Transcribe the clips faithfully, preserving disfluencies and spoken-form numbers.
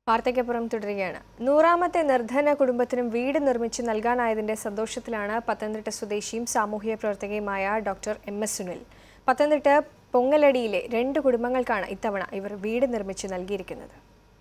വാർത്തയ്ക്കപ്പുറം തുടരുകയാണ്. നൂറാമത്തെ നിർധന കുടുംബത്തിനും വീട് നിർമ്മിച്ച് നൽകാനായതിന്റെ സന്തോഷത്തിലാണ് പത്തനംതിട്ട സ്വദേശിയും സാമൂഹ്യ പ്രവർത്തകയുമായ doctor M S Sunil. Pathanamthitta പൊങ്ങലടിയിലെ രണ്ട് കുടുംബങ്ങൾക്കാണ് ഇത്തവണ ഇവർ വീട് നിർമ്മിച്ച് നൽകിയിരിക്കുന്നത്.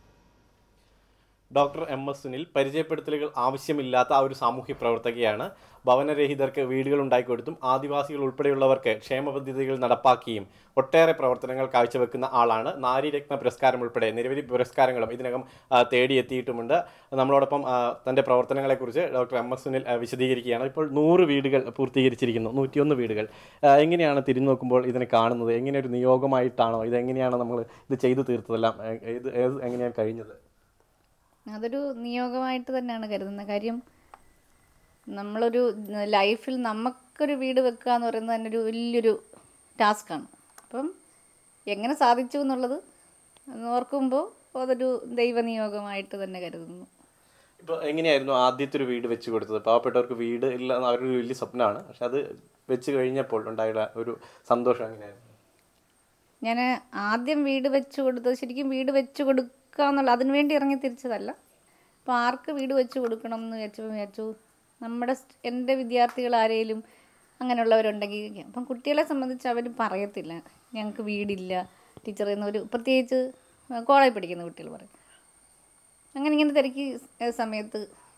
ഡോക്ടർ എം എസ് സുനിൽ പരിചയപ്പെടുത്തലുകൾ ആവശ്യമില്ലാത്ത ആ ഒരു സാമൂഹ്യ പ്രവർത്തകയാണ്. ഭവനരഹിതർക്ക് വീടുകൾ ഉണ്ടാക്കിക്കൊടുത്തും ആദിവാസികൾ ഉൾപ്പെടെയുള്ളവർക്ക് ക്ഷേമ പദ്ധതികൾ നടപ്പാക്കിയും ഒട്ടേറെ പ്രവർത്തനങ്ങൾ കാഴ്ചവെക്കുന്ന ആളാണ്. നാരീരത്ന പുരസ്കാരം ഉൾപ്പെടെ നിരവധി പുരസ്കാരങ്ങളും ഇതിനകം തേടിയെത്തിയിട്ടുമുണ്ട്. നമ്മളോടൊപ്പം തൻ്റെ പ്രവർത്തനങ്ങളെക്കുറിച്ച് ഡോക്ടർ എം എസ് സുനിൽ വിശദീകരിക്കുകയാണ്. ഇപ്പോൾ നൂറ് വീടുകൾ പൂർത്തീകരിച്ചിരിക്കുന്നു, നൂറ്റിയൊന്ന് വീടുകൾ. എങ്ങനെയാണ് തിരിഞ്ഞു നോക്കുമ്പോൾ ഇതിനെ കാണുന്നത്? എങ്ങനെ ഒരു നിയോഗമായിട്ടാണോ? ഇതെങ്ങനെയാണ് നമ്മൾ ഇത് ചെയ്തു തീർത്തതെല്ലാം? ഇത് എങ്ങനെയാണ് കഴിഞ്ഞത്? അതൊരു നിയോഗമായിട്ട് തന്നെയാണ് കരുതുന്നത്. കാര്യം നമ്മളൊരു ലൈഫിൽ നമുക്കൊരു വീട് വെക്കുക എന്ന് പറയുന്നത് തന്നെ ഒരു വലിയൊരു ടാസ്ക്കാണ്. അപ്പം എങ്ങനെ സാധിച്ചു എന്നുള്ളത് ഓർക്കുമ്പോൾ അതൊരു ദൈവനിയോഗമായിട്ട് തന്നെ കരുതുന്നു. ഇപ്പോൾ എങ്ങനെയായിരുന്നു ആദ്യത്തെ ഒരു വീട് വെച്ച് കൊടുത്തത്? പാവപ്പെട്ടവർക്ക് വീട് ഇല്ല എന്ന് അവരൊരു വലിയ സ്വപ്നമാണ്. പക്ഷെ അത് വെച്ച് കഴിഞ്ഞപ്പോൾ ഉണ്ടായുള്ള ഒരു സന്തോഷം എങ്ങനെയായിരുന്നു? ഞാൻ ആദ്യം വീട് വെച്ച് കൊടുത്തത് ശരിക്കും വീട് വെച്ച് കൊടുക്കുക എന്നുള്ള അതിനു വേണ്ടി ഇറങ്ങി തിരിച്ചതല്ല. അപ്പോൾ ആർക്ക് വീട് വെച്ച് കൊടുക്കണം എന്ന് വിചാരിച്ചപ്പോൾ വിചാരിച്ചു നമ്മുടെ എൻ്റെ വിദ്യാർത്ഥികൾ ആരെങ്കിലും അങ്ങനെയുള്ളവരുണ്ടെങ്കിൽ. അപ്പം കുട്ടികളെ സംബന്ധിച്ച് അവർ പറയത്തില്ല ഞങ്ങൾക്ക് വീടില്ല ടീച്ചർ എന്നൊരു, പ്രത്യേകിച്ച് കോളേജിൽ പഠിക്കുന്ന കുട്ടികൾ പറയും. അങ്ങനെ ഇങ്ങനെ തിരക്കി സമയത്ത്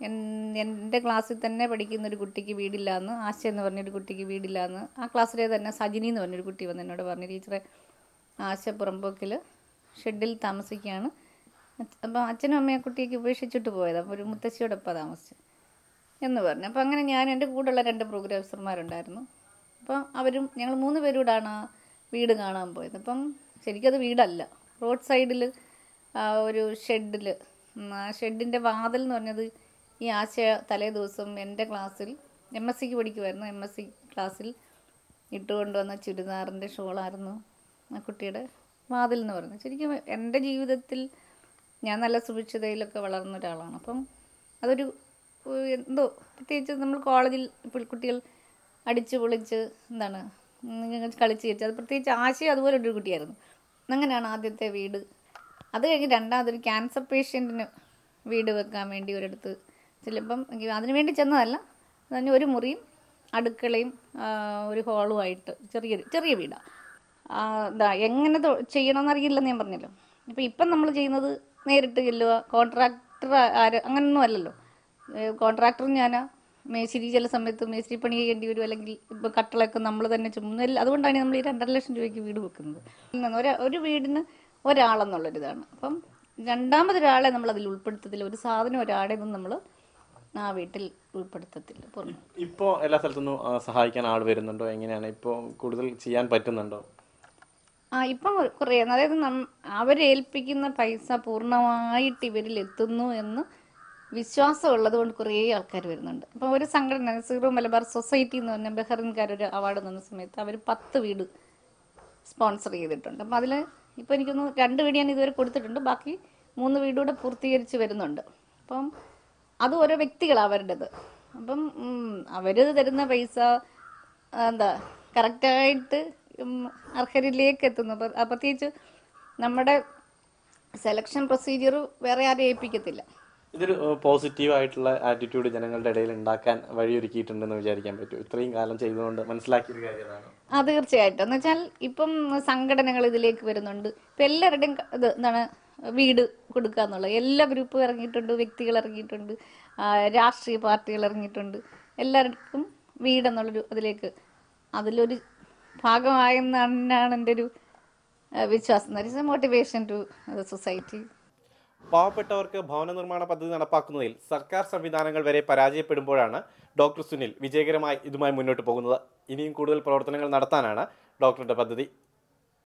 എൻ്റെ ക്ലാസ്സിൽ തന്നെ പഠിക്കുന്ന ഒരു കുട്ടിക്ക് വീടില്ല എന്ന്, ആശ എന്ന് പറഞ്ഞൊരു കുട്ടിക്ക് വീടില്ല എന്ന്, ആ ക്ലാസ്സിലെ തന്നെ സജിനി എന്ന് പറഞ്ഞൊരു കുട്ടി വന്ന് എന്നോട് പറഞ്ഞു, ടീച്ചറെ ആശ പുറമ്പോക്കിൽ ഷെഡിൽ താമസിക്കുകയാണ്. അപ്പം അച്ഛനും അമ്മയെ കുട്ടിക്ക് ഉപേക്ഷിച്ചിട്ട് പോയത്, അപ്പോൾ ഒരു മുത്തശ്ശിയോടൊപ്പം താമസിച്ചു എന്ന് പറഞ്ഞു. അപ്പോൾ അങ്ങനെ ഞാൻ എൻ്റെ കൂടെയുള്ള രണ്ട് പ്രോഗ്രാംസർമാരുണ്ടായിരുന്നു. അപ്പം അവരും ഞങ്ങൾ മൂന്ന് പേരൂടാണ് ആ വീട് കാണാൻ പോയത്. അപ്പം ശരിക്കും അത് വീടല്ല, റോഡ് സൈഡിൽ ഒരു ഷെഡിൽ, ആ ഷെഡിൻ്റെ വാതിൽ എന്ന് പറഞ്ഞത് ഈ ആശയ തലേ ദിവസം എൻ്റെ ക്ലാസ്സിൽ എം എസ് സിക്ക് പഠിക്കുമായിരുന്നു. എം എസ് സി ക്ലാസ്സിൽ ഇട്ടുകൊണ്ട് വന്ന ചുരിദാറിൻ്റെ ഷോളായിരുന്നു ആ കുട്ടിയുടെ വാതിൽ എന്ന് പറയുന്നത്. ശരിക്കും എൻ്റെ ജീവിതത്തിൽ ഞാൻ നല്ല സുഭിക്ഷിതയിലൊക്കെ വളർന്ന ഒരാളാണ്. അപ്പം അതൊരു എന്തോ പ്രത്യേകിച്ച് നമ്മൾ കോളേജിൽ ഇപ്പോൾ കുട്ടികൾ അടിച്ച് പൊളിച്ച് എന്താണ് കളിച്ച് ചിരിച്ച്, അത് പ്രത്യേകിച്ച് ആശയം അതുപോലെ ഒരു കുട്ടിയായിരുന്നു. അങ്ങനെയാണ് ആദ്യത്തെ വീട്. അത് കഴിഞ്ഞ് രണ്ടാമതൊരു ക്യാൻസർ പേഷ്യൻറ്റിന് വീട് വെക്കാൻ വേണ്ടി ഒരിടത്ത് ചെല്ലുമ്പം അതിനു വേണ്ടി ചെന്നതല്ല, അതിന് ഒരു മുറിയും അടുക്കളയും ഒരു ഹോളുമായിട്ട് ചെറിയൊരു ചെറിയ വീടാണ്. എന്താ എങ്ങനെ ചെയ്യണമെന്നറിയില്ലെന്ന് ഞാൻ പറഞ്ഞല്ലോ. അപ്പോൾ ഇപ്പം നമ്മൾ ചെയ്യുന്നത് നേരിട്ട് ചെല്ലുക, കോൺട്രാക്ടർ ആര് അങ്ങനൊന്നും അല്ലല്ലോ. കോൺട്രാക്ടർ ഞാൻ മേശിരി ചില സമയത്ത് മേശിരി പണി ചെയ്യേണ്ടി വരും, അല്ലെങ്കിൽ ഇപ്പോൾ കട്ടളൊക്കെ നമ്മൾ തന്നെ ചുമന്നില്ല. അതുകൊണ്ടാണ് നമ്മൾ ഈ രണ്ടര ലക്ഷം രൂപയ്ക്ക് വീട് വെക്കുന്നത്. ഒരു ഒരു വീടിന് ഒരാളെന്നുള്ളൊരിതാണ്. അപ്പം രണ്ടാമതൊരാളെ നമ്മൾ അതിൽ ഉൾപ്പെടുത്തത്തില്ല, ഒരു സാധനം ഒരാളെ ഒന്നും നമ്മൾ ആ വീട്ടിൽ ഉൾപ്പെടുത്തത്തില്ല. പറഞ്ഞു ഇപ്പോൾ എല്ലാ സ്ഥലത്തുനിന്നും സഹായിക്കാൻ ആൾ വരുന്നുണ്ടോ? എങ്ങനെയാണ് ഇപ്പോൾ കൂടുതൽ ചെയ്യാൻ പറ്റുന്നുണ്ടോ? ആ ഇപ്പം കുറേ, അതായത് നം അവരേൽപ്പിക്കുന്ന പൈസ പൂർണ്ണമായിട്ട് ഇവരിൽ എത്തുന്നു എന്ന് വിശ്വാസമുള്ളത് കൊണ്ട് കുറേ ആൾക്കാർ വരുന്നുണ്ട്. അപ്പം ഒരു സംഘടന സീറോ മലബാർ സൊസൈറ്റി എന്ന് പറഞ്ഞാൽ ബഹ്റിൻകാരൊരു അവാർഡ് തന്ന സമയത്ത് അവർ പത്ത് വീട് സ്പോൺസർ ചെയ്തിട്ടുണ്ട്. അപ്പം അതിൽ ഇപ്പോൾ എനിക്കൊന്ന് രണ്ട് വീട് ഞാൻ ഇതുവരെ കൊടുത്തിട്ടുണ്ട്, ബാക്കി മൂന്ന് വീടുകൂടെ പൂർത്തീകരിച്ച് വരുന്നുണ്ട്. അപ്പം അത് ഓരോ വ്യക്തികളാണ് അവരുടേത്. അപ്പം അവർ തരുന്ന പൈസ എന്താ കറക്റ്റായിട്ട് അർഹരിലേക്ക് എത്തുന്നു. പ്രത്യേകിച്ച് നമ്മുടെ സെലക്ഷൻ പ്രൊസീജിയർ വേറെ ആരും ഏൽപ്പിക്കത്തില്ല. ഇതൊരു പോസിറ്റീവ് ആയിട്ടുള്ള ആറ്റിറ്റ്യൂഡ് ജനങ്ങളുടെ ഇടയിൽ ഉണ്ടാക്കാൻ വഴിയൊരുക്കിയിട്ടുണ്ടെന്ന് വിചാരിക്കാൻ പറ്റും. ഇത്രയും കാലം ചെയ്തുകൊണ്ട് മനസ്സിലാക്കിയൊരു കാര്യമാണ്. ആ തീർച്ചയായിട്ടും. എന്ന് വെച്ചാൽ ഇപ്പം സംഘടനകൾ ഇതിലേക്ക് വരുന്നുണ്ട്. ഇപ്പം എല്ലാവരുടെയും ഇത് എന്താണ് വീട് കൊടുക്കുക എന്നുള്ളത്, എല്ലാ ഗ്രൂപ്പും ഇറങ്ങിയിട്ടുണ്ട്, വ്യക്തികൾ ഇറങ്ങിയിട്ടുണ്ട്, രാഷ്ട്രീയ പാർട്ടികൾ ഇറങ്ങിയിട്ടുണ്ട്. എല്ലാവർക്കും വീടെന്നുള്ളൊരു അതിലേക്ക് അതിലൊരു ഭാഗമായെന്നാണ് എൻ്റെ ഒരു വിശ്വാസം. That is a motivation to society. പാവപ്പെട്ടവർക്ക് ഭവന നിർമ്മാണ പദ്ധതി നടപ്പാക്കുന്നതിൽ സർക്കാർ സംവിധാനങ്ങൾ വരെ പരാജയപ്പെടുമ്പോഴാണ് ഡോക്ടർ സുനിൽ വിജയകരമായി ഇതുമായി മുന്നോട്ട് പോകുന്നത്. ഇനിയും കൂടുതൽ പ്രവർത്തനങ്ങൾ നടത്താനാണ് ഡോക്ടറുടെ പദ്ധതി.